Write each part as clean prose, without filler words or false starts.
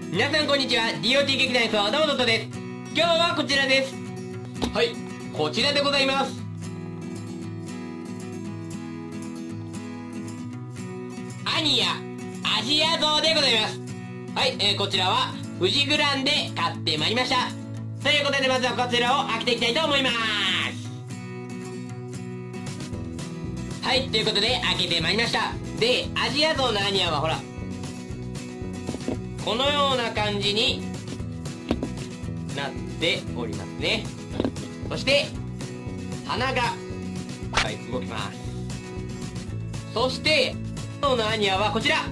皆さんこんにちは。 DOT 劇団のどうもです。今日はこちらです。はい、こちらでございます。アニヤアジアゾウでございます。はい、こちらは富士グランで買ってまいりました。ということでまずはこちらを開けていきたいと思います。はい、ということで開けてまいりました。で、アジアゾウのアニヤはほらこのような感じになっておりますね。そして鼻が動きます。そしてアジアゾウのアニヤはこちら、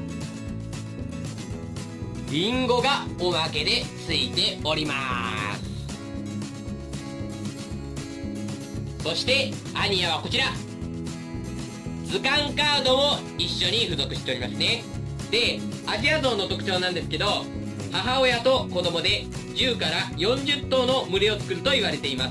リンゴがおまけでついております。そしてアニヤはこちら、図鑑カードも一緒に付属しておりますね。で、アジアゾウの特徴なんですけど、母親と子供で10から40頭の群れを作ると言われています。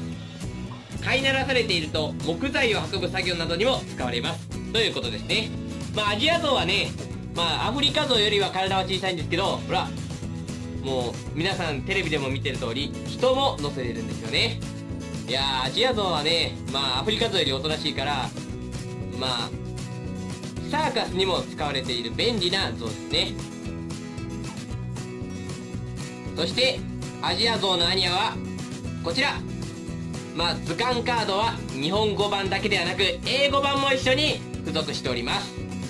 飼いならされていると木材を運ぶ作業などにも使われますということですね。アジアゾウはね、アフリカゾウよりは体は小さいんですけど、ほらもう皆さんテレビでも見てる通り人も乗せれるんですよね。いやー、アジアゾウはね、アフリカゾウよりおとなしいから、サーカスにも使われている便利なゾウですね。そしてアジアゾウのアニヤはこちら、図鑑カードは日本語版だけではなく英語版も一緒に付属しております。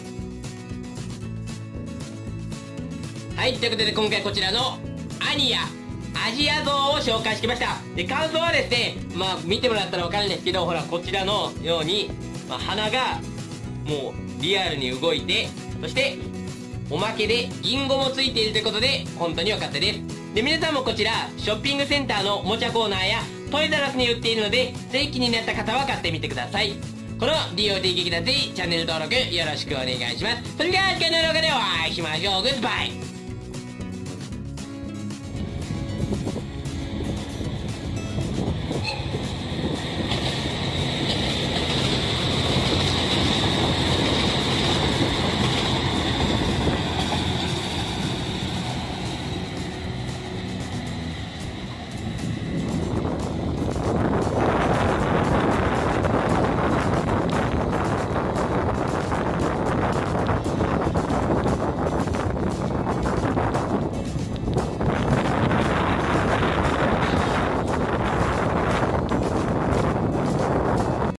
はい、ということで今回こちらのアニヤアジアゾウを紹介してきました。で、感想はですね、見てもらったら分かるんですけど、ほらこちらのように、鼻がもうリアルに動いて、そしておまけでリンゴもついているということで本当に良かったです。で、皆さんもこちらショッピングセンターのおもちゃコーナーやトイザらスに売っているので、ぜひ気になった方は買ってみてください。この DOT 劇団ぜひチャンネル登録よろしくお願いします。それでは次回の動画でお会いしましょう。グッバイ。